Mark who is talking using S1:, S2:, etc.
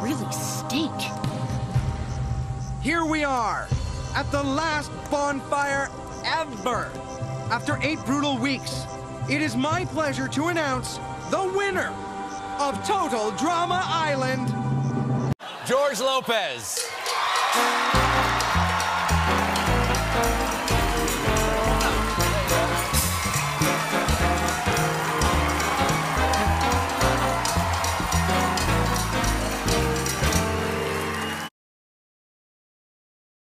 S1: really stink.
S2: Here we are, at the last bonfire ever. After 8 brutal weeks, it is my pleasure to announce the winner of Total Drama Island,
S3: George Lopez.